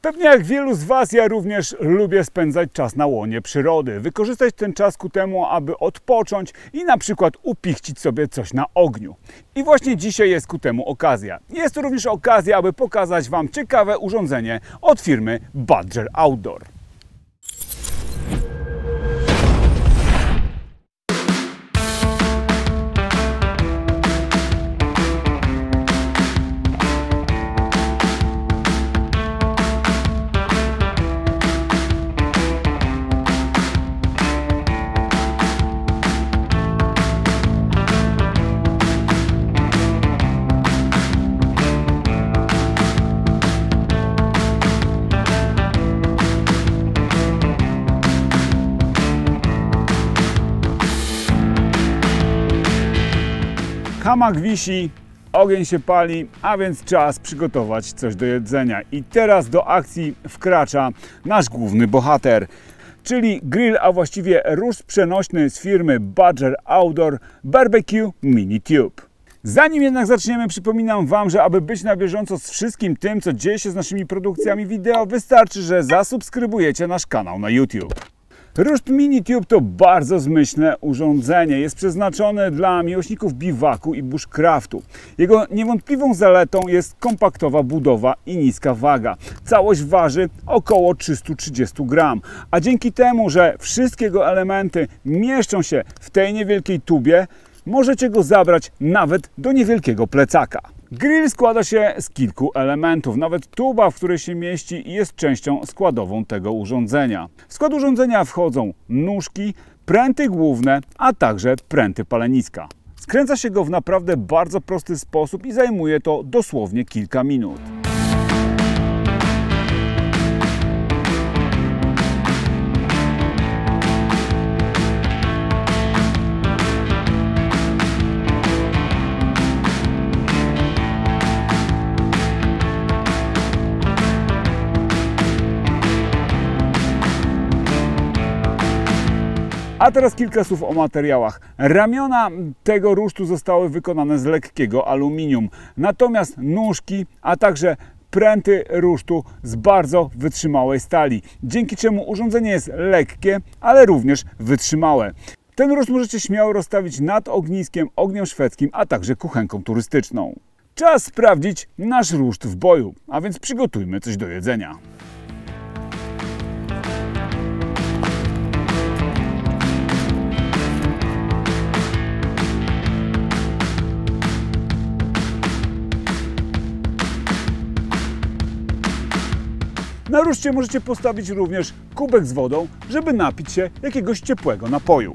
Pewnie jak wielu z Was, ja również lubię spędzać czas na łonie przyrody. Wykorzystać ten czas ku temu, aby odpocząć i na przykład upichcić sobie coś na ogniu. I właśnie dzisiaj jest ku temu okazja. Jest to również okazja, aby pokazać Wam ciekawe urządzenie od firmy Badger Outdoor. Hamak wisi, ogień się pali, a więc czas przygotować coś do jedzenia. I teraz do akcji wkracza nasz główny bohater, czyli grill, a właściwie ruszt przenośny z firmy Badger Outdoor Barbecue Mini Tube. Zanim jednak zaczniemy, przypominam Wam, że aby być na bieżąco z wszystkim tym, co dzieje się z naszymi produkcjami wideo, wystarczy, że zasubskrybujecie nasz kanał na YouTube. Ruszt Mini Tube to bardzo zmyślne urządzenie. Jest przeznaczone dla miłośników biwaku i bushcraftu. Jego niewątpliwą zaletą jest kompaktowa budowa i niska waga. Całość waży około 330 gram, a dzięki temu, że wszystkie jego elementy mieszczą się w tej niewielkiej tubie, możecie go zabrać nawet do niewielkiego plecaka. Grill składa się z kilku elementów. Nawet tuba, w której się mieści, jest częścią składową tego urządzenia. W skład urządzenia wchodzą nóżki, pręty główne, a także pręty paleniska. Skręca się go w naprawdę bardzo prosty sposób i zajmuje to dosłownie kilka minut. A teraz kilka słów o materiałach. Ramiona tego rusztu zostały wykonane z lekkiego aluminium, natomiast nóżki, a także pręty rusztu z bardzo wytrzymałej stali, dzięki czemu urządzenie jest lekkie, ale również wytrzymałe. Ten ruszt możecie śmiało rozstawić nad ogniskiem, ogniem szwedzkim, a także kuchenką turystyczną. Czas sprawdzić nasz ruszt w boju, a więc przygotujmy coś do jedzenia. Na ruszcie możecie postawić również kubek z wodą, żeby napić się jakiegoś ciepłego napoju.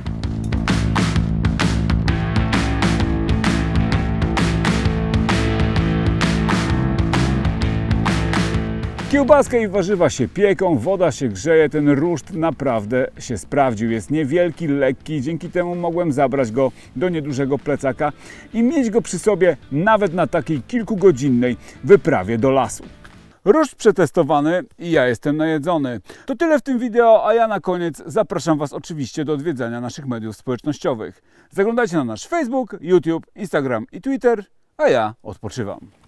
Kiełbaska i warzywa się pieką, woda się grzeje, ten ruszt naprawdę się sprawdził. Jest niewielki, lekki, dzięki temu mogłem zabrać go do niedużego plecaka i mieć go przy sobie nawet na takiej kilkugodzinnej wyprawie do lasu. Ruszt przetestowany i ja jestem najedzony. To tyle w tym wideo, a ja na koniec zapraszam Was oczywiście do odwiedzania naszych mediów społecznościowych. Zaglądajcie na nasz Facebook, YouTube, Instagram i Twitter, a ja odpoczywam.